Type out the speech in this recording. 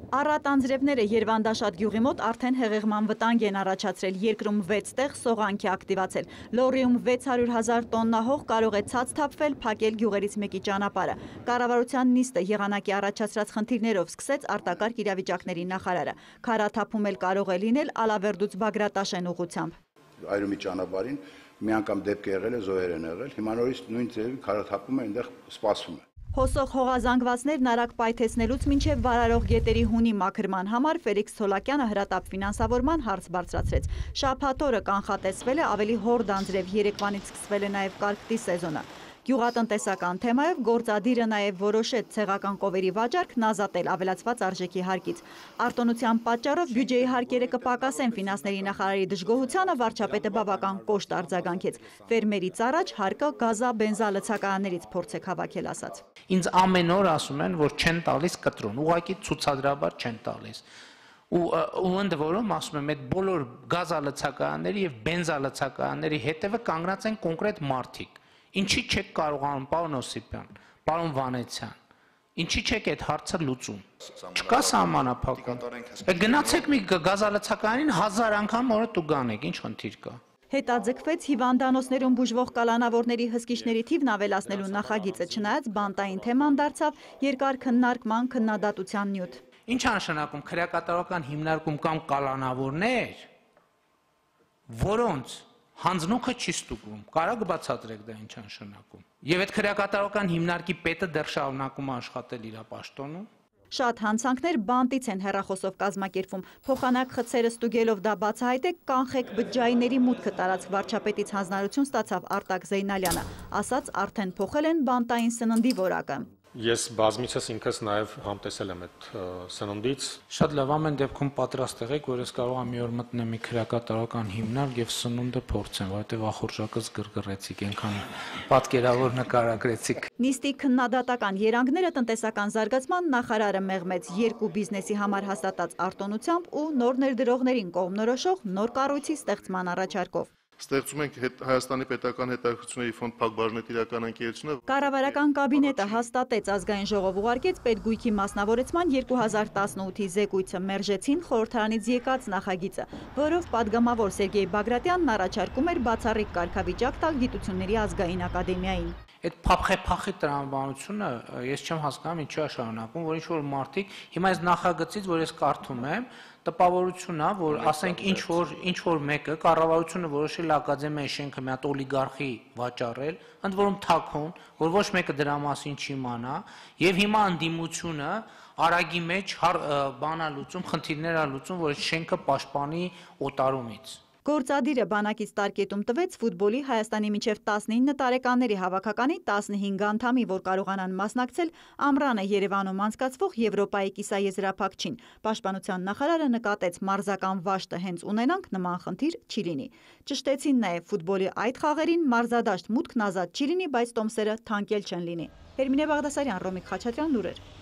Առատ անձրևները Երվանդաշատ գյուղի մոտ արդեն հեղեղման վտանգ են առաջացրել, երկրում 6 տեղ սողանք է ակտիվացել, լորիում 600,000 տոննա հող կարող է ցած թափվել, փակել գյուղերից մեկի ճանապարհը։ Կառավարության նիստը եղանակի առաջացրած խնդիրներով սկսեց արտակարգ իրավիճակների նախարարը։ Քարաթափում էլ կարող է լինել Ալավերդուց Բագրատաշեն ուղղությամբ։ Այրումի ճանապարհին մի անգամ դեպք եղել է, զոհեր են եղել, հիմա նորից նույն ձևի քարաթափումը այնտեղ սպասվում է։ Հոսող հողազանգվածներն արագ պայթեցնելուց մինչև վարարող գետերի հունի մաքրման համար Ֆելիքս Ցոլակյանը հրատապ ֆինանսավորման հարց բարձրացրեց։ Շաբաթ օրը կանխատեսվել է ավելի հորդ անձրև, երեկվանից սկսվել է նաև կարկտի սեզոնը։ Գյուղատնտեսական թեմայով գործադիրը նաև որոշեց ցեղական կովերի վաճառքն ազատել ավելացված արժեքի հարկից։ Արտոնության պատճառով բյուջեի հարկերը կպակասեն ֆինանսների նախարարի դժգոհությանը վարչապետը բավական կոշտ արձագանքեց։ Ֆերմերից առաջ հարկը գազա բենզա լցակայաններից փորձեք հավաքել ասաց։ Ինձ ամեն օր ասում են, որ չեն տալիս կտրոն, ուղղակի ցուցադրաբար չեն տալիս։ Ու ընդ որում ասում եմ, այդ բոլոր գազալցակայանների եւ բենզալցակայանների հետևը կանգնած են կոնկրետ մարդիկ։ Ինչի չեք կարողանում, պարոն Օսիպյան, պարոն Վանեցյան, ինչի չեք այդ հարցը լուծում։ Չկա սահմանափակում։ Գնացեք մի գազալցակայանին 1000 անգամ օրը տուգանեք, ինչ խնդիր կա։ Հետաձգվեց հիվանդանոցներում բուժվող կալանավորների հսկիչների թիվն ավելացնելու նախագիծը, չնայած բանտային թեման դարձավ երկար քննարկման քննադատության նյութ։ Ինչ նշանակում քրեակատարական հիմնարկում կամ կալանավորներ, որոնց հանձնուկը չի ստուգվում, կարա բացատրեք դա ինչ նշանակում։ Եվ այդ քրեակատարական հիմնարկի պետը դեռ շարունակում է աշխատել իր պաշտոնում։ Շատ հանցանքներ բանտից են հեռախոսով կազմակերպվում, փոխանակ խցերը ստուգելով դա բացահայտեք, կանխեք բջջայինների մուտքը տարածք վարչապետից հանձնարարություն ստացավ Արտակ Զեյնալյանը, ասաց արդեն փոխել են բանտային սննդի որակը։ Ես բազմիցս ինքս նաև համտեսել եմ այդ սննդից։ Շատ լավ, ամեն դեպքում պատրաստ եղեք, որ ես կարող եմ մի օր մտնեմ մի քրեակատարական հիմնարկ եւ սնունդը փորձեմ, որովհետեւ ախորժակս գրգռեցիք, այնքան պատկերավոր նկարագրեցիք։ Նիստի քննադատական երանգները տնտեսական զարգացման նախարարը մեղմեց երկու բիզնեսի համար հաստատած արտոնությամբ ու նոր ներդրողներին կողմնորոշող նոր կառույցի ստեղծման առաջարկով։ Ստեղծում ենք Հայաստանի պետական հետաքրքրությունների ֆոնդ Փակbaşınet իրական ընկերությունը։ Կառավարական կաբինետը հաստատեց, ազգային ժողով ուղարկեց պետգույքի մասնավորեցման 2018-ի զեկույցը, մերժեցին խորհրդարանից եկած նախագիծը, որով падգամավոր Սերգեյ Բագրատյանն առաջարկում էր բացառիկ կարգավիճակ տալ Գիտությունների ազգային ակադեմիային։ Այդ փախի տրամաբանությունը ես չեմ հասկանում ինչու է շարունակվում, որ ինչ-որ մարդիկ հիմա այս նախագծից, որ ես կարդում եմ, տպավորություն է, որ ասենք ինչ-որ մեկը կառավարությունը որոշել ակադեմիայի շենքը մի հատ օլիգարխի վաճառել, ընդ որում թաքուն, որ ոչ մեկը դրա մասին չիմանա, եւ հիմա անդիմությունը արագի մեջ բանալուծում, խնդիրներ ա լուծում, որ շենքը պաշտպանի օտարումից։ Գործադիրը բանակից տարկետում տվեց ֆուտբոլի Հայաստանի մինչև 19 տարեկանների հավաքականի 15 անդամի, որ կարողանան մասնակցել ամռանը Երևանում անցկացվող Եվրոպայի կիսաեզրափակչին։ Պաշտպանության նախարարը նկատեց մարզական վաշտը հենց ունենանք նման խնդիր չի լինի։ Ճշտեցին նաև ֆուտբոլի այդ խաղերին մարզադաշտ մուտքն ազատ չի լինի, բայց տոմսերը թանկել չեն լինի։ Հերմինե Բաղդասարյան, Ռոմիկ Խաչատրյան, լուրեր։